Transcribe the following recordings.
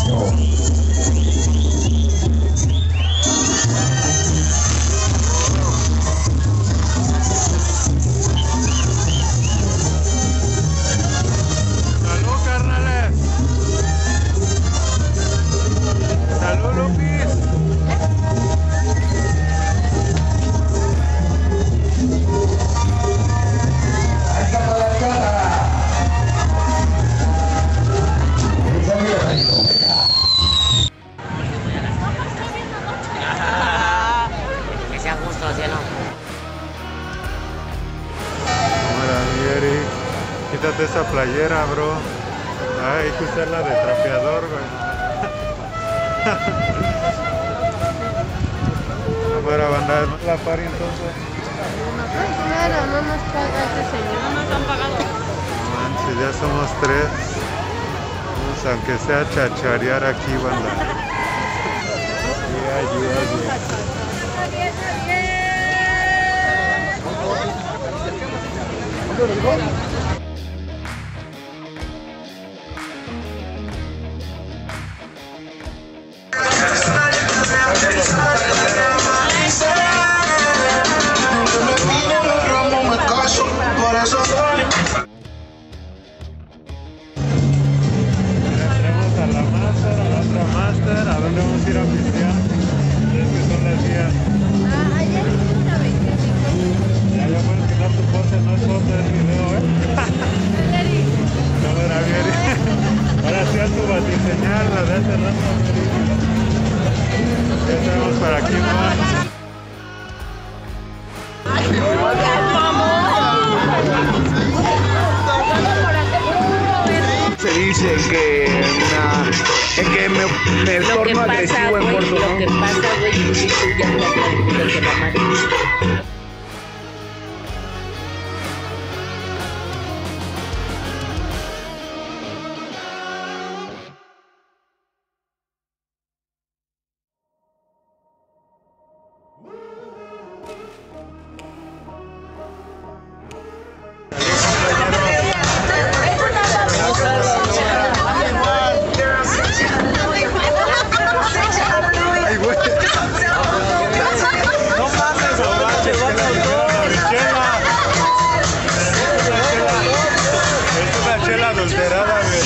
Quítate esa playera, bro. Ay, hay que usarla de trapeador, güey. Para banda, la pari entonces. Claro, no nos paga ese señor. No nos han pagado. Manches, ya somos 3. Vamos, aunque sea chacharear aquí, banda. ¿A dónde vamos a ir a pistear? Es que son las 10. Ayer hicimos una 25. Ya puedes quitar tu pose, no es foto, es video, No era bien. Ahora sí a tu batiseñal, la de hace rato, ya estamos para aquí, ¿no? Se dice que me torno agresivo en Puerto. Lo que pasa, güey, es que tú ya estás tranquilo que la madre. Adulterada, güey.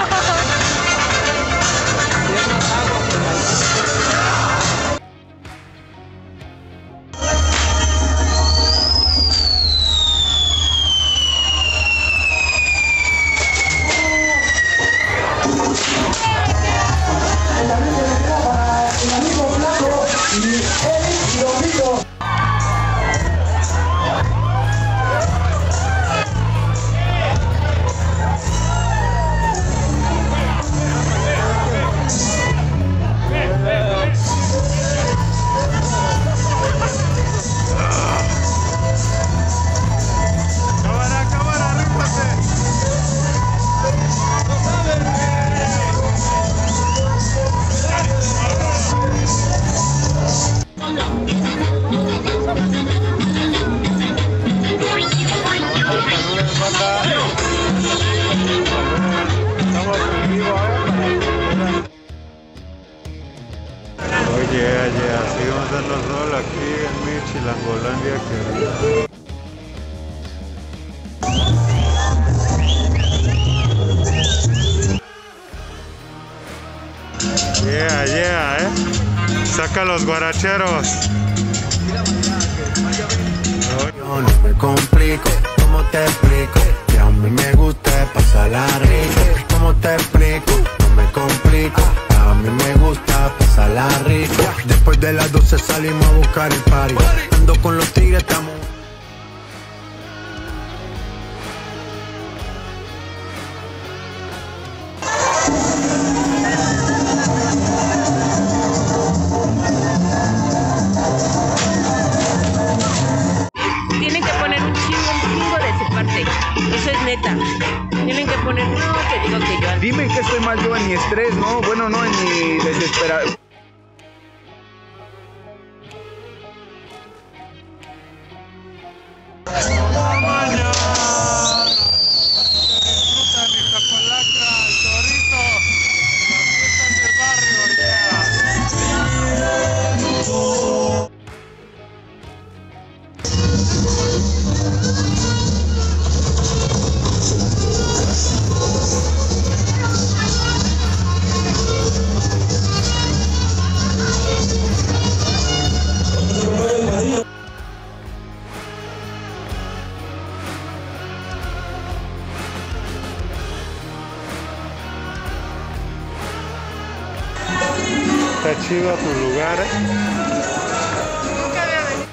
Seguimos dando rol aquí en mi Chilangolandia, Saca los guaracheros. Yo no me complico, ¿cómo te explico? Que a mí me gusta pasarla rico. ¿Cómo te explico? No me complico. A mí me gusta pasarla rico. Después de las 12 salimos a buscar el party. Ando con los tigres, estamos... Tienen que poner un chingo de su parte. Eso es neta. Tienen que poner, no, te digo que yo... Dime que estoy mal yo en mi estrés, ¿no? Bueno, no en mi desesperación. Disfrutan mi chapalaca, el chorrito, las fiestas de Está chido tu lugar, Nunca había venido.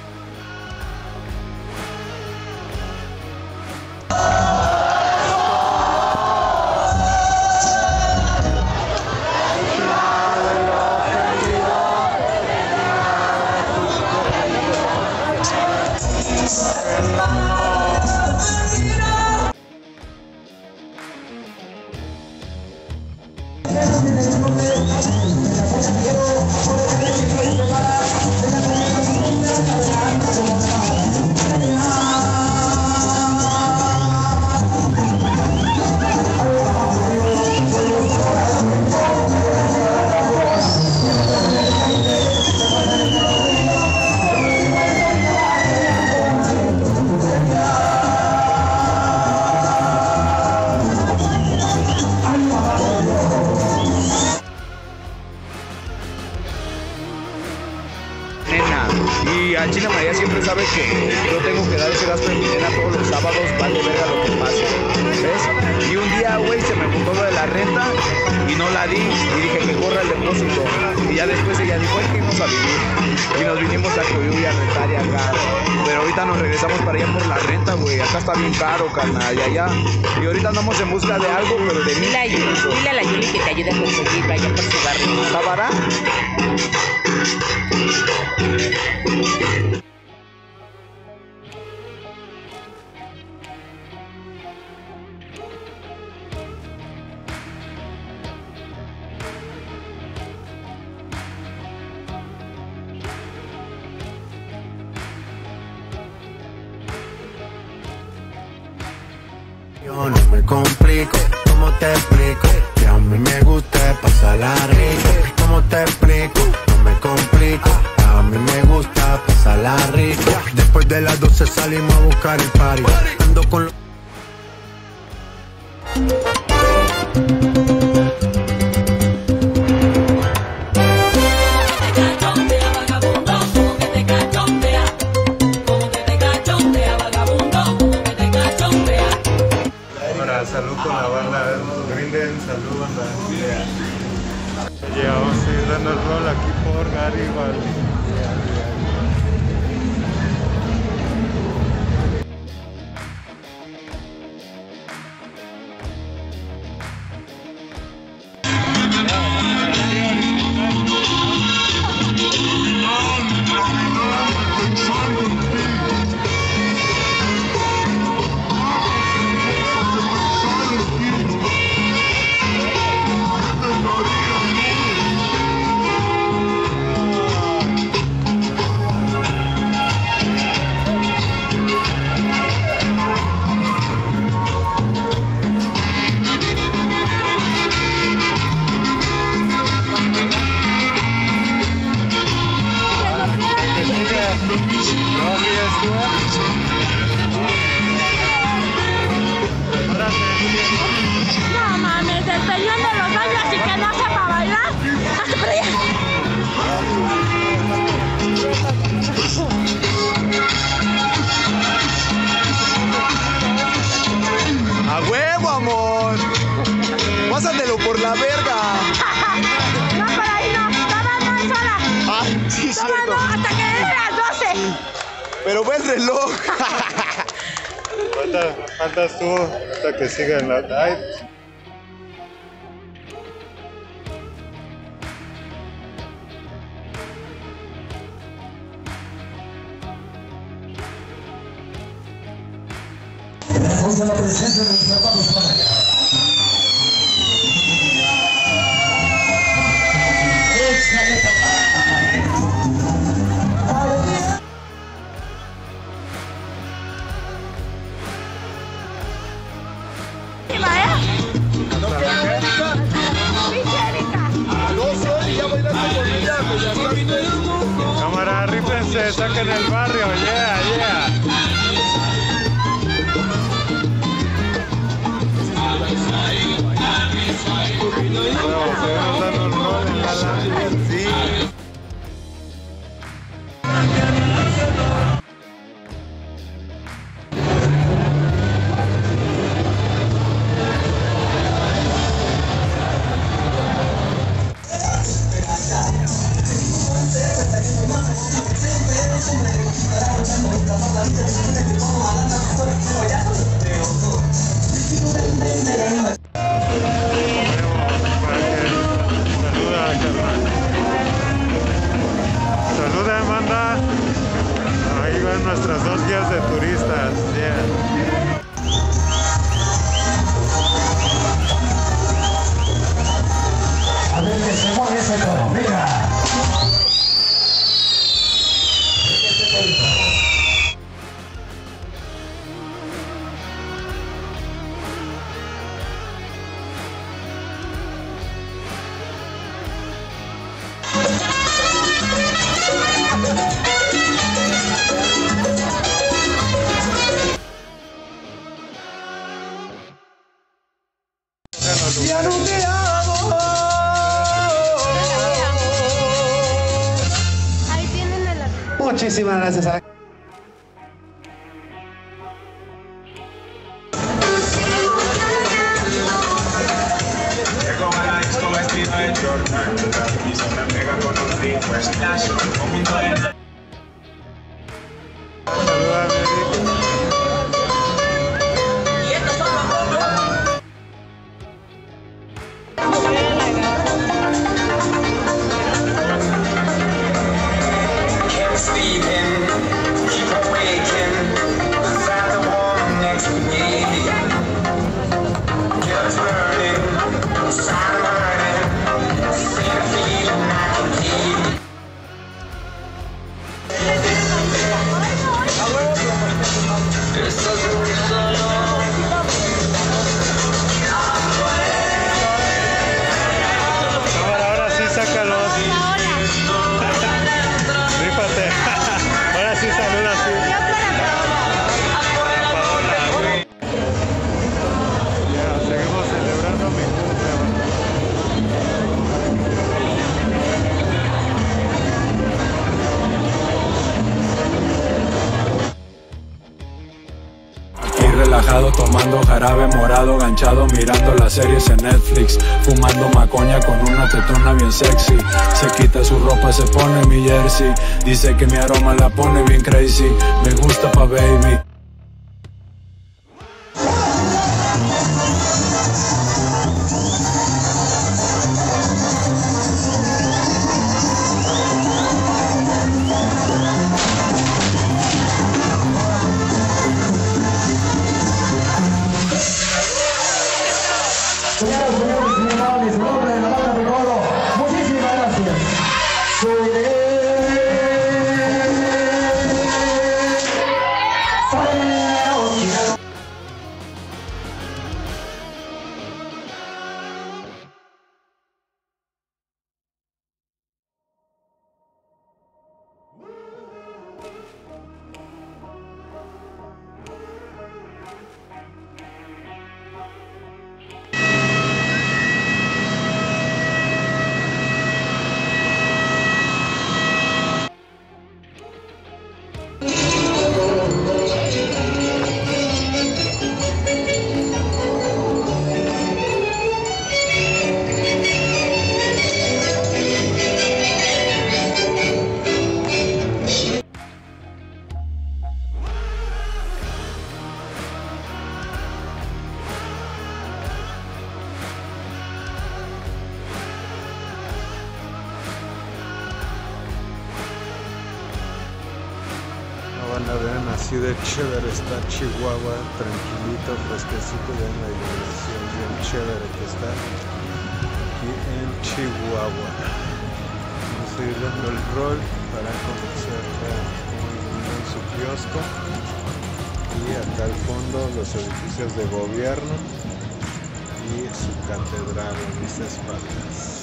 Nena, y a China María siempre sabe que yo tengo que dar ese gasto en mi nena todos los sábados, vale verga lo que pase, ¿ves? Y un día, güey, se me juntó lo de la renta y no la di, y dije que corra el depósito, y ya después ella dijo, hay que irnos a vivir, y nos vinimos a Coyuya a rentar y acá, pero ahorita nos regresamos para allá por la renta, güey, acá está bien caro, carnal, y allá, y ahorita andamos en busca de algo, pero de Dile a la Yuli que te ayude a conseguir, vaya por su barrio. ¿Está vara? Yo no me complico, ¿cómo te explico? Que a mí me gusta pasarla rico. ¿Cómo te explico? No me complico, a mí me gusta pasarla rico. Después de las 12 salimos a buscar el party. Ando con los... salud con la banda, brinden salud, banda. Ya vamos a ir dando el rol aquí por Garibaldi. No mames, el señor de los años y que no sepa bailar. ¡Hasta por allá! ¡A huevo, amor! ¡Pásatelo por la verga! No, por ahí no, todavía no es hora. ¡Ah, sí, es Todavía cierto! no, hasta que den las 12. ¡Pero ve el reloj! Faltas tú hasta que siga en la... Ay. Con la presencia de nuestros hermanos para allá. Échale, papá. Cámara, rífense, saquen el barrio, yeah, yeah. Seguimos dando un rol en la lámpara, sí. que se mueve ese toro. Venga. Ahí tienen el... Muchísimas gracias a Ahora sí sácalos. Rífate. Ahora sí saluda así. Ya, seguimos celebrando mi relajado, tomando jarabe morado, ganchado, mirando las series en Netflix, fumando macoña con una tetona bien sexy. Se quita su ropa, se pone mi jersey, dice que mi aroma la pone bien crazy. Me gusta pa' baby. Señoras, señores, mi amable, su nombre de la banda de coro. Muchísimas gracias. banda, vean, así de chévere está Chihuahua, tranquilito, fresquecito, vean la iluminación bien chévere que está aquí en Chihuahua. Vamos a ir dando el rol para conocer cómo iluminan su kiosco, y acá al fondo los edificios de gobierno y su catedral en mis espaldas.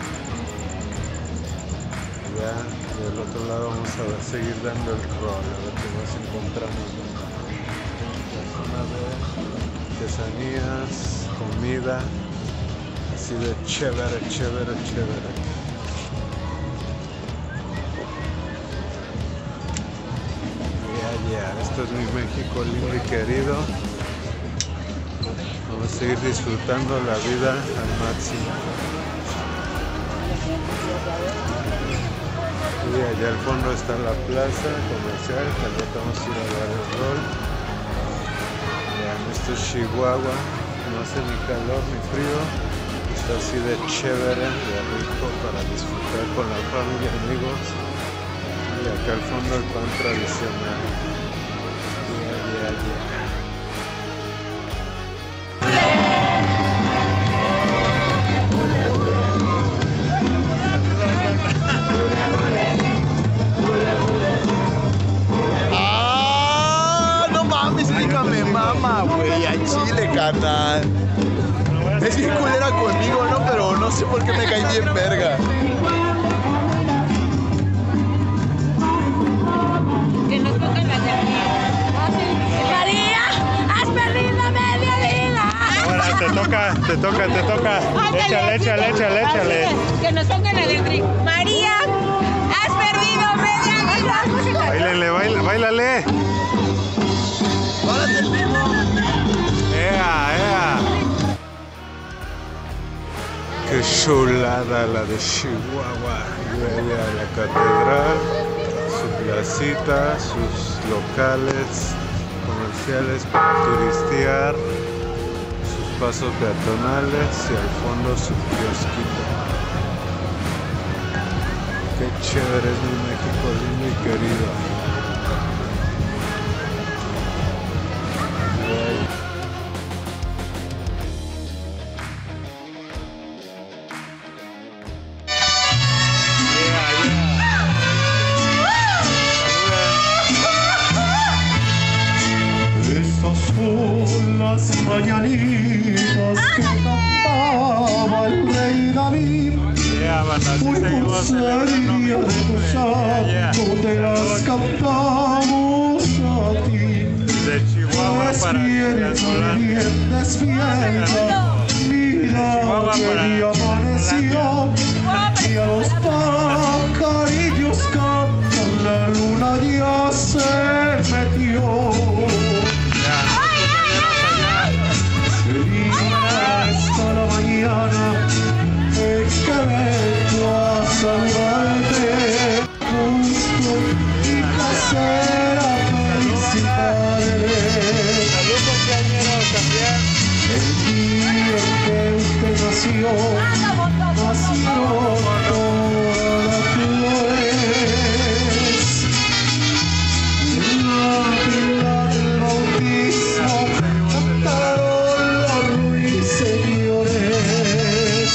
Ya del otro lado vamos a seguir dando el rol, a ver qué más encontramos. La zona de artesanías, comida, así de chévere, chévere, chévere. Ya, esto es mi México lindo y querido. Vamos a seguir disfrutando la vida al máximo. Y allá al fondo está la plaza comercial, que al rato vamos a ir a dar el rol. Vean, esto es Chihuahua, no hace ni calor ni frío, está así de chévere, de rico para disfrutar con la familia y amigos. Y acá al fondo el pan tradicional. canal. Es bien culera conmigo, ¿no? Pero no sé por qué me cae bien verga. Que nos tocan las de María, has perdido media vida. Ahora te toca. Échale. Que nos tocan las de María, has perdido media vida. Báilale. ¡Párate el ritmo! ¡Ea! ¡Qué chulada la de Chihuahua! Y vaya a la catedral, su placita, sus locales comerciales para turistear, sus pasos peatonales y al fondo su kiosquito. ¡Qué chévere es mi México lindo y querido! Estas son las mañanitas que cantaba el rey David. Hoy por ser día de tu santo te las cantamos a ti. De Chihuahua para Despierta, bien despierta, mira que día amaneció y a los pajarillos cantan, la luna ya se metió. Hasta la mañana que vengo a saludarte, justo y casera felicidades. El día en que usted nació todas las flores. La pila del bautismo cantaron los ruiseñores.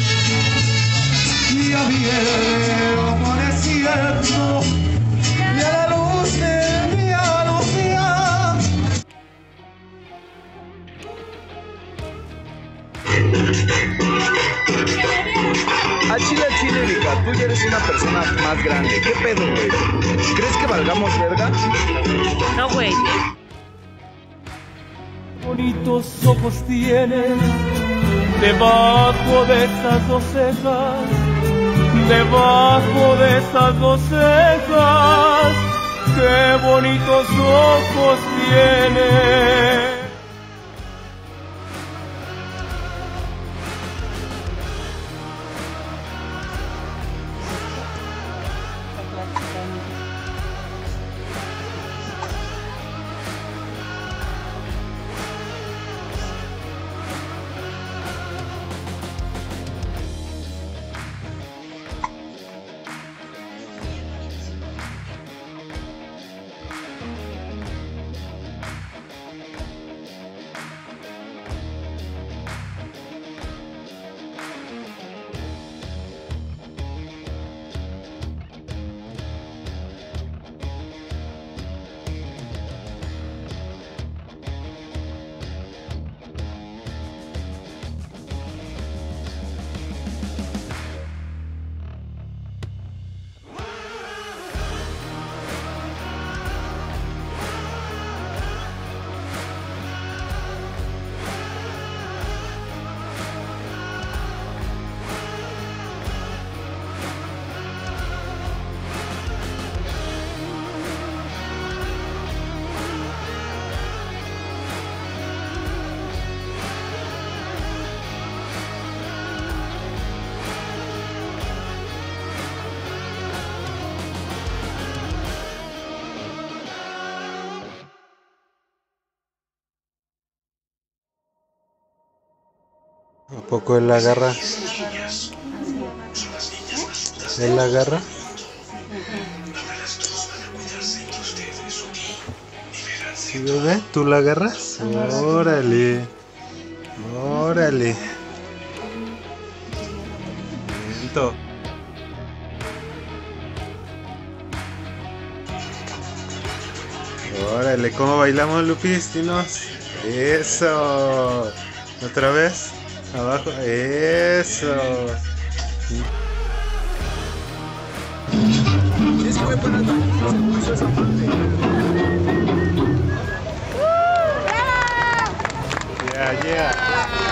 Ya viene amaneciendo y a la luz del día anuncia. Al chile, Erika, tú ya eres una persona más grande. ¿Qué pedo, güey? ¿Crees que valgamos verga? No, güey. Bonitos ojos tienes debajo de esas dos cejas, debajo de esas dos cejas. Qué bonitos ojos tienes. ¿A poco él la agarra? ¿Él la agarra? ¿Sí, bebé? ¿Tú la agarras? Órale. Órale. Viento. Órale, ¿cómo bailamos, Lupis? Dinos. Eso. Otra vez. Abajo. Eso. Es que voy a poner esa parte. Yeah, yeah.